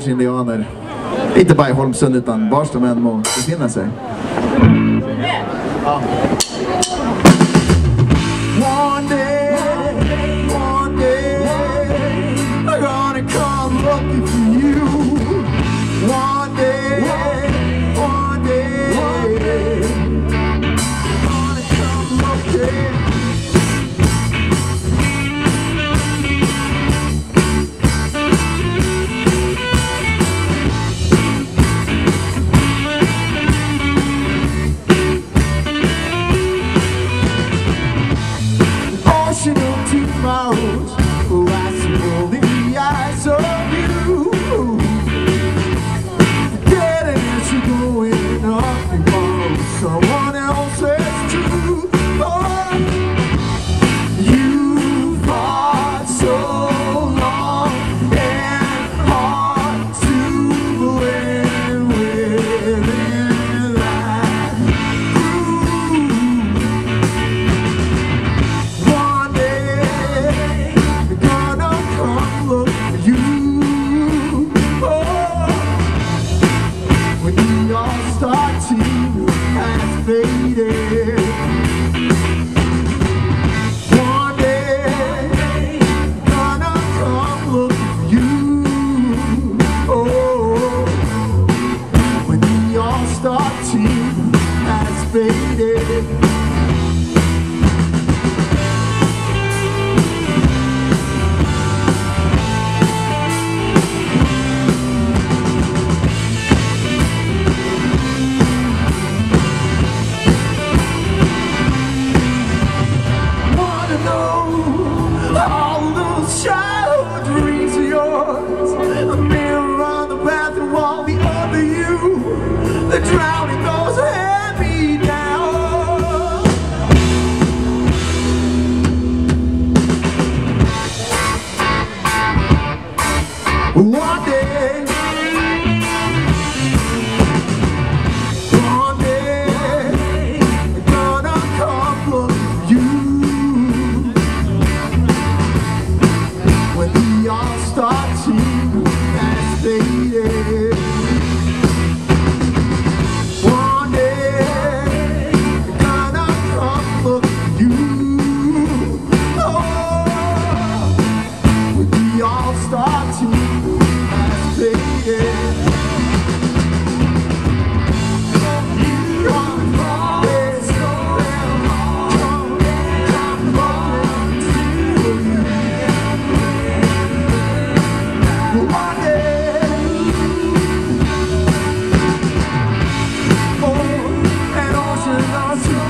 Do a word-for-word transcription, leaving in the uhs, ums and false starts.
indianer. Inte bara i Holmsund utan var som än må befinna sig. Ja. One day, one day, I'm gonna come looking for you. One day, one day, I'm gonna come looking. Tomorrows, oh, I swirl in the eyes of you. Getting as you're going up and follow someone else's truth. Oh, you fought so long and hard to win within that groove. One day look for you. Oh, when the Allstar Team has faded. One day, gonna come look for you. Oh, when the Allstar Team has faded. All those childhood dreams of yours, the mirror on the bathroom wall, the other you, the drowning those hand me down. One day, one day, I'm gonna come look for you. The Allstar Team has faded. One day, gonna come look for you. Oh, the Allstar Team has faded. Oh, an ocean lost.